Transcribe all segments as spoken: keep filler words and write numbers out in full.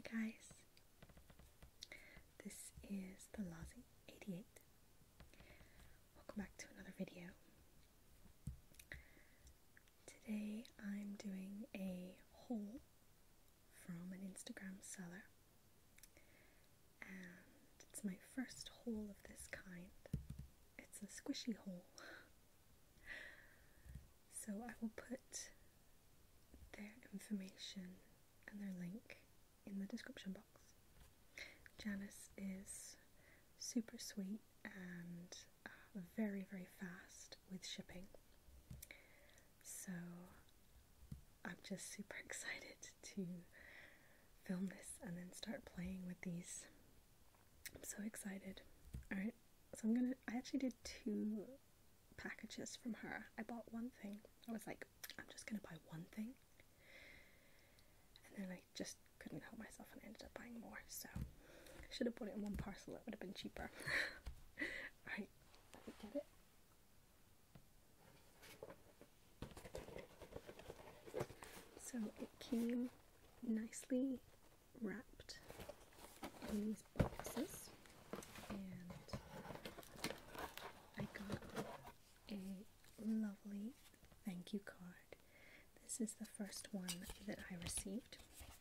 guys, this is the Lazy eighty-eight. Welcome back to another video. Today I'm doing a haul from an Instagram seller, and it's my first haul of this kind. It's a squishy haul. So I will put their information and their link in the description box. Janice is super sweet and uh, very very fast with shipping, so I'm just super excited to film this and then start playing with these. I'm so excited. Alright, so I'm gonna I actually did two packages from her. I bought one thing. I was like, I'm just gonna buy one thing, and then I just couldn't help myself and I ended up buying more, so I should have put it in one parcel. It would have been cheaper. Alright, let me get it. So it came nicely wrapped in these boxes, and I got a lovely thank you card. This is the first one that I received,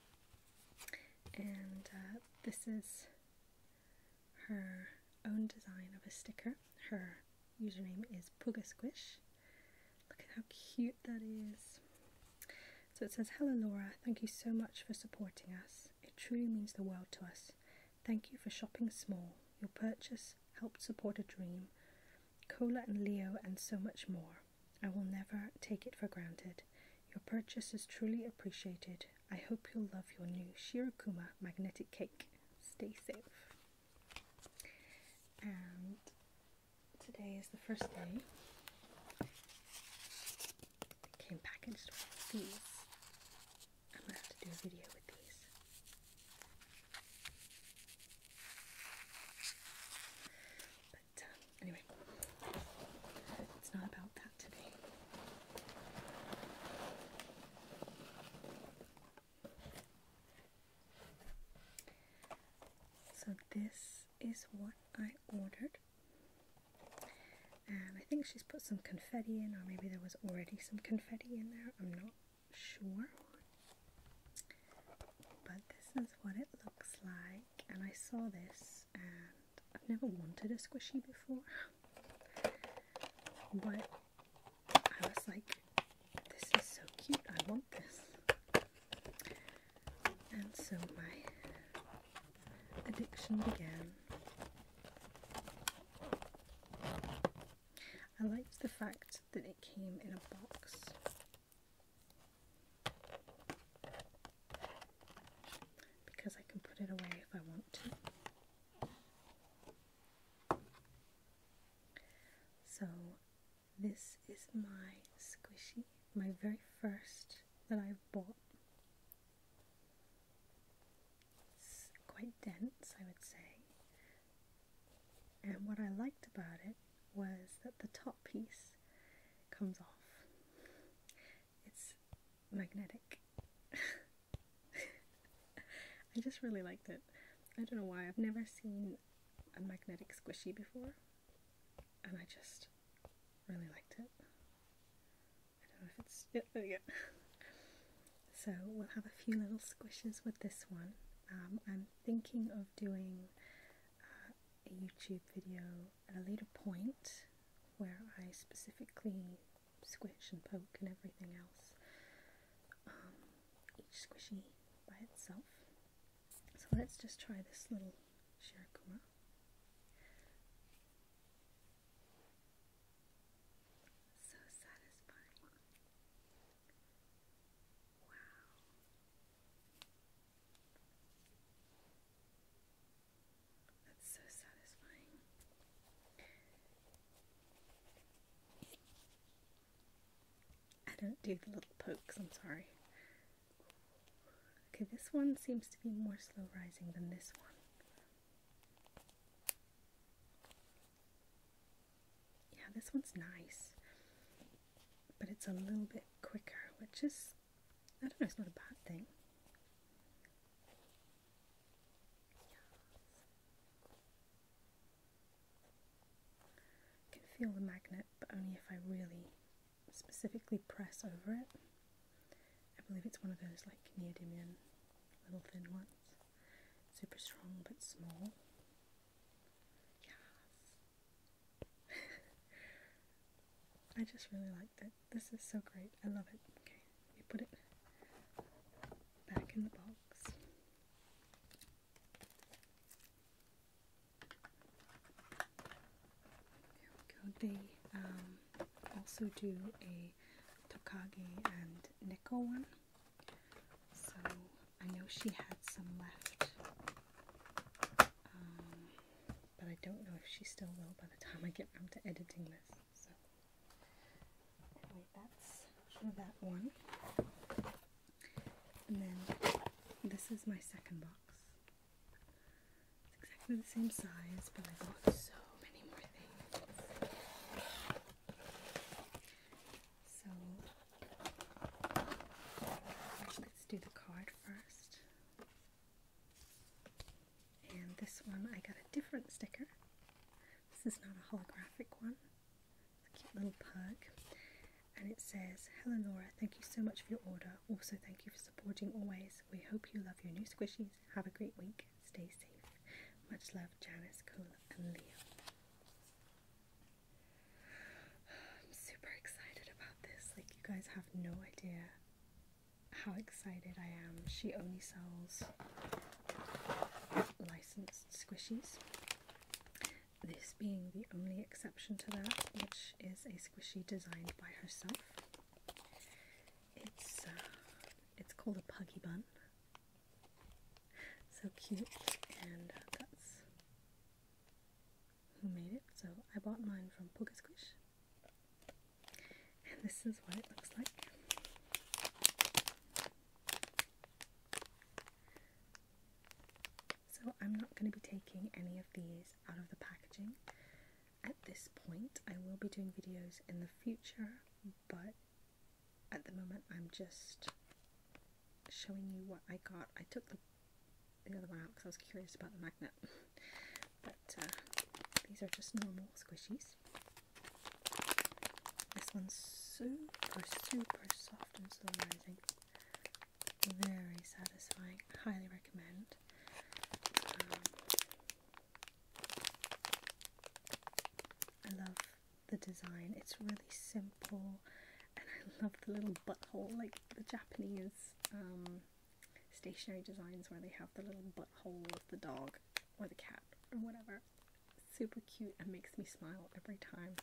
and uh, this is her own design of a sticker. Her username is Pugasquish. Look at how cute that is. So it says, "Hello Laura, thank you so much for supporting us. It truly means the world to us. Thank you for shopping small. Your purchase helped support a dream. Cola and Leo and so much more. I will never take it for granted. Your purchase is truly appreciated. I hope you'll love your new Shirokuma magnetic cake. Stay safe." And today is the first day. It came packaged with these. I'm gonna have to do a video with these. But uh, anyway, it's not about that today. So this is what I ordered, and I think she's put some confetti in, or maybe there was already some confetti in there, I'm not sure, but this is what it looks like. And I saw this and I've never wanted a squishy before, but I was like, this is so cute, I want this. And so my addiction began. I liked the fact that it came in a box. Because I can put it away if I want to. So this is my squishy, my very first that I bought. It's quite dense, I would say. And what I liked about it was that the top piece comes off. It's magnetic. I just really liked it. I don't know why. I've never seen a magnetic squishy before, and I just really liked it. I don't know if it's... yeah, there you go. So we'll have a few little squishes with this one. Um, I'm thinking of doing uh, a YouTube video at a later point where I specifically squish and poke and everything else. Um, each squishy by itself. So let's just try this little Shirokuma. So satisfying. Wow. That's so satisfying. I don't do the little pokes, I'm sorry. Okay, this one seems to be more slow rising than this one. Yeah, this one's nice, but it's a little bit quicker, which is, I don't know, it's not a bad thing. feel the magnet, but only if I really specifically press over it. I believe it's one of those like neodymium little thin ones. Super strong but small. Yes. I just really liked it. This is so great. I love it. Okay, let me put it back in the box. There we go. They um, also do a Tokage and Nico one. So I know she had some left. Um, but I don't know if she still will by the time I get around to editing this. So anyway, that's that one. And then this is my second box. It's exactly the same size, but I got so many more things. So let's do the card first. And this one I got a different sticker. This is not a holographic one. It's a cute little pug. And it says, "Hello Laura, thank you so much for your order. Also thank you for supporting always. We hope you love your new squishies. Have a great week. Stay safe. Much love, Janice, Cola, and Leo." I'm super excited about this. Like, you guys have no idea how excited I am. She only sells licensed squishies. This being the only exception to that, which is a squishy designed by herself. It's uh, it's called a Puggy Bun. So cute, and uh, that's who made it. So I bought mine from Pugasquish, and this is what it looks like. So I'm not going to be taking any of these out of the packaging at this point. I will be doing videos in the future, but at the moment I'm just showing you what I got. I took the, the other one out because I was curious about the magnet, but uh, these are just normal squishies. This one's super, super soft and solarizing. Very satisfying. Highly recommend. I love the design. It's really simple, and I love the little butthole, like the Japanese um, stationery designs where they have the little butthole of the dog or the cat or whatever. It's super cute and makes me smile every time.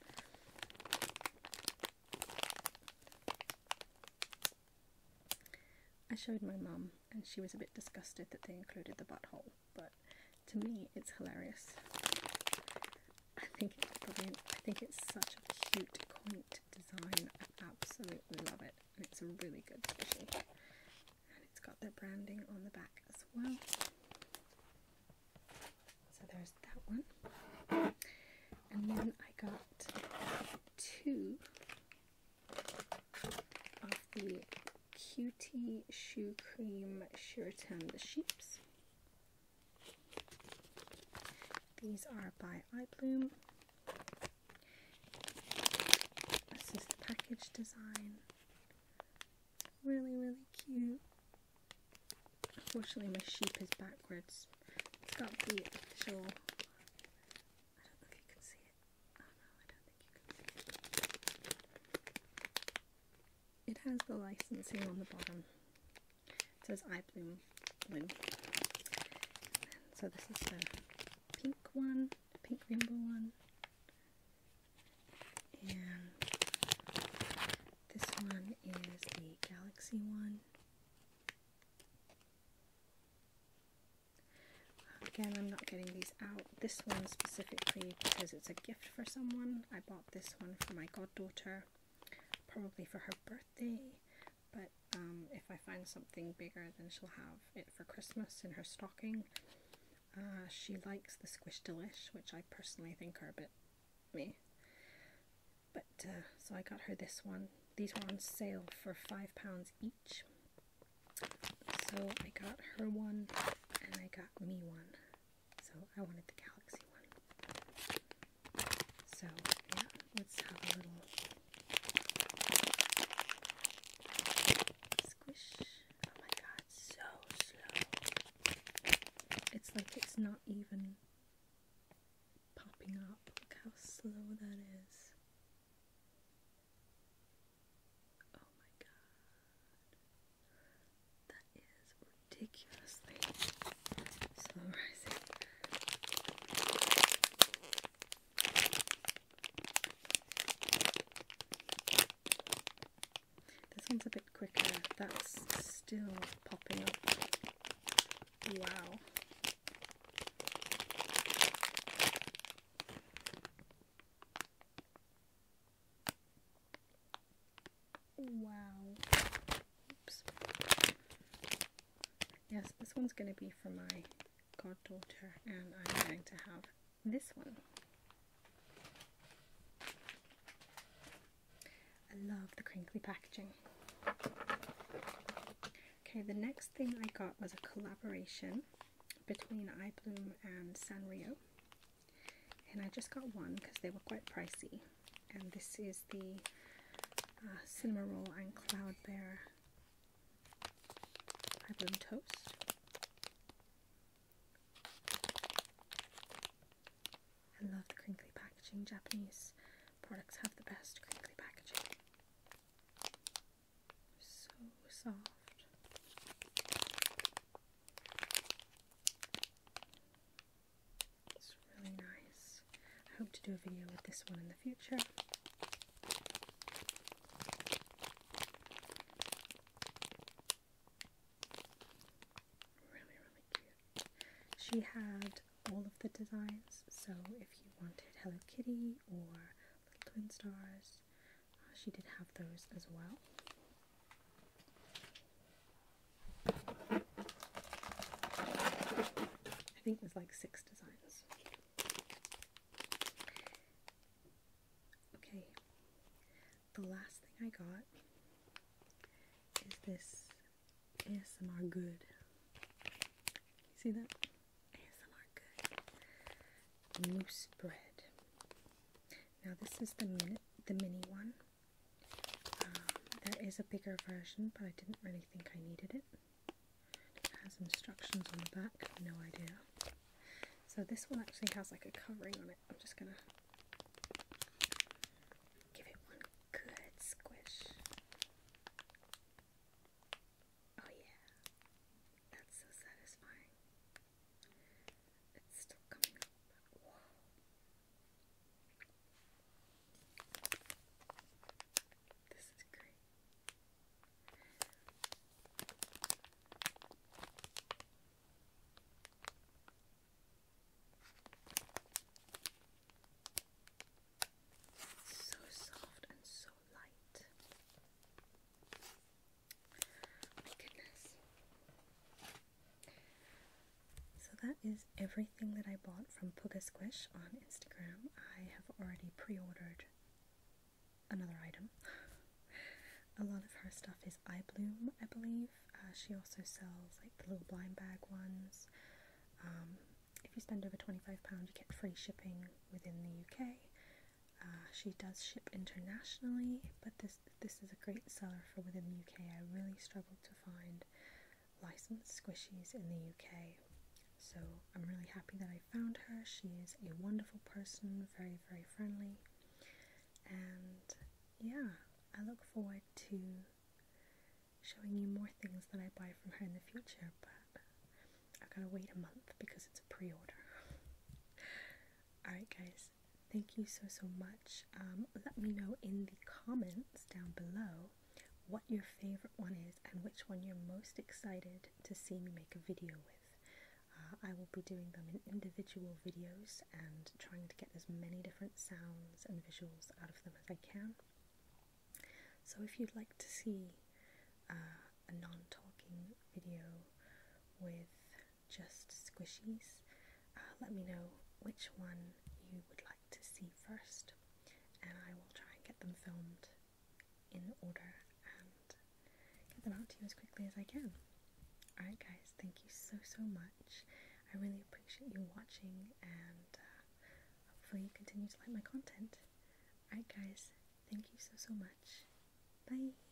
I showed my mum and she was a bit disgusted that they included the butthole, but to me it's hilarious. I think it's brilliant. I think it's such a cute, quaint design. I absolutely love it. And it's a really good squishy. And it's got their branding on the back as well. So there's that one. And then I got two of the Cutie Shoe Cream Shuritan the Sheeps. These are by iBloom. This is the package design. Really, really cute. Unfortunately, my sheep is backwards. It's got the official. I don't know if you can see it. Oh no, I don't think you can see it. It has the licensing on the bottom. It says iBloom Bloom. So this is the pink one, the pink rainbow one, and this one is the galaxy one. Again, I'm not getting these out. This one specifically because it's a gift for someone. I bought this one for my goddaughter, probably for her birthday, but um, if I find something bigger, then she'll have it for Christmas in her stocking. Uh, she likes the Squish Delish, which I personally think are a bit meh. But, uh, so I got her this one. These were on sale for five pounds each. So I got her one, and I got me one. So I wanted the galaxy one. So, yeah, let's have a little squish. Oh my god, so slow. It's like it's not even popping up. Look how slow that is. Oh my god. That is ridiculously slow rising. This one's a bit quicker. That's still popping up. Wow. Wow. Oops. Yes, this one's going to be for my goddaughter, and I'm going to have this one. I love the crinkly packaging. Okay, the next thing I got was a collaboration between iBloom and Sanrio. And I just got one because they were quite pricey. And this is the uh, Cinnamon Roll and Cloud Bear iBloom Toast. I love the crinkly packaging. Japanese products have the best crinkly packaging. So soft. It's really nice. I hope to do a video with this one in the future. Really, really cute. She had all of the designs, so if you wanted Hello Kitty or Little Twin Stars, uh, she did have those as well. I think there's like six designs. Okay, the last thing I got is this A S M R good. You see that? A S M R good. Mousse bread. Now this is the mini, the mini one. Um, there is a bigger version, but I didn't really think I needed it. It has instructions on the back, no idea. So this one actually has like a covering on it. I'm just gonna give it one good squish. Oh yeah, that's so satisfying. It's still coming up. Whoa. This is great. So soft and so light. My goodness. So that is everything that I bought from Pugasquish on Instagram. I have already pre-ordered another item. A lot of her stuff is iBloom, I believe. Uh, she also sells like the little blind bag ones. Um, if you spend over twenty-five pounds, you get free shipping within the U K. Uh, she does ship internationally, but this this is a great seller for within the U K. I really struggled to find licensed squishies in the U K, so I'm really happy that I found her. She is a wonderful person, very, very friendly, and yeah, I look forward to showing you more things that I buy from her in the future, but I've got to wait a month because it's a pre-order. Alright guys, thank you so so much. Um, let me know in the comments down below what your favorite one is and which one you're most excited to see me make a video with. Uh, I will be doing them in individual videos and trying to get as many different sounds and visuals out of them as I can. So if you'd like to see uh, a non-talking video with just squishies, uh, let me know which one you would like to see first, and I will try and get them filmed in order and get them out to you as quickly as I can. Alright guys, thank you so so much. I really appreciate you watching, and uh, hopefully you continue to like my content. Alright guys, thank you so so much. Bye.